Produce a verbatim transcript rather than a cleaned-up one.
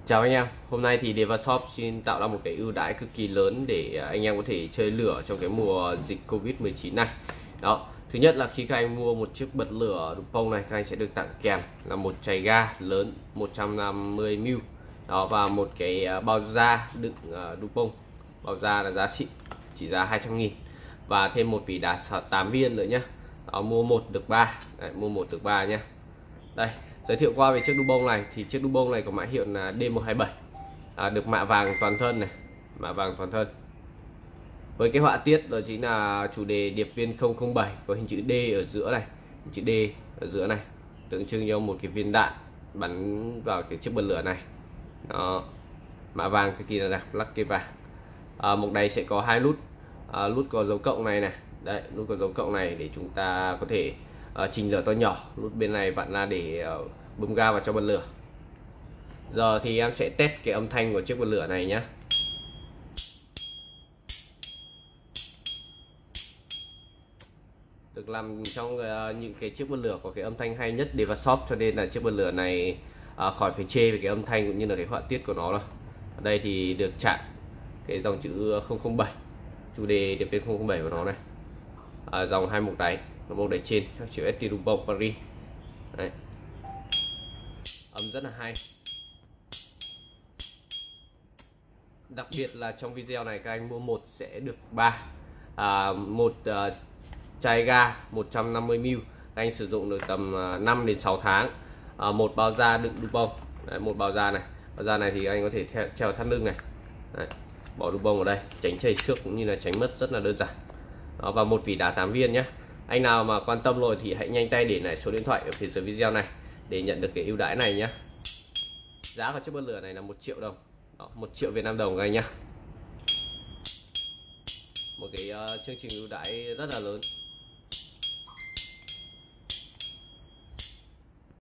Chào anh em, hôm nay thì Devashop xin tạo ra một cái ưu đãi cực kỳ lớn để anh em có thể chơi lửa trong cái mùa dịch Covid mười chín này. Đó, thứ nhất là khi các anh mua một chiếc bật lửa Dupont này, các anh sẽ được tặng kèm là một chày ga lớn một trăm năm mươi mi li lít. Đó, và một cái bao da đựng Dupont. Bao da là giá xịn, chỉ giá hai trăm nghìn. Và thêm một vỉ đá tám viên nữa nhé. Đó, mua một được ba, Đấy, mua một được ba nhé. Đây, giới thiệu qua về chiếc Dupont này thì chiếc Dupont này có mã hiệu là D một hai bảy, à, được mạ vàng toàn thân này, mạ vàng toàn thân. Với cái họa tiết đó chính là chủ đề điệp viên không không bảy, có hình chữ D ở giữa này, hình chữ D ở giữa này, tượng trưng cho một cái viên đạn bắn vào cái chiếc bật lửa này. Đó, mạ vàng cực kỳ là đẹp, lắc cây vàng. À, mục này sẽ có hai nút, à, nút có dấu cộng này này, đấy, nút có dấu cộng này để chúng ta có thể uh, chỉnh lửa to nhỏ. Nút bên này vặn ra để uh, bấm ga vào cho bật lửa. Giờ thì em sẽ test cái âm thanh của chiếc bật lửa này nhé. Được làm trong uh, những cái chiếc bật lửa có cái âm thanh hay nhất Devashop, cho nên là chiếc bật lửa này uh, khỏi phải chê về cái âm thanh cũng như là cái họa tiết của nó đâu. Ở đây thì được chạm cái dòng chữ không không bảy, chủ đề điệp viên không không bảy của nó này, à, dòng hai mục đáy, mục đáy trên các chữ ét tê Dupont Paris. Đấy, âm rất là hay. Đặc biệt là trong video này các anh mua một sẽ được ba, à, một uh, chai ga một trăm năm mươi mi li lít, các anh sử dụng được tầm uh, năm đến sáu tháng. À, một bao da đựng Dupont. Đấy, một bao da này, bao da này thì anh có thể theo, treo thắt lưng này. Đấy, bỏ Dupont vào đây, tránh chảy xước cũng như là tránh mất, rất là đơn giản. Đó, và một vỉ đá tám viên nhé. Anh nào mà quan tâm rồi thì hãy nhanh tay để lại số điện thoại ở phía dưới video này để nhận được cái ưu đãi này nhé. Giá của chiếc bật lửa này là một triệu đồng. Đó, một triệu Việt Nam đồng các anh nhé. Một cái uh, chương trình ưu đãi rất là lớn.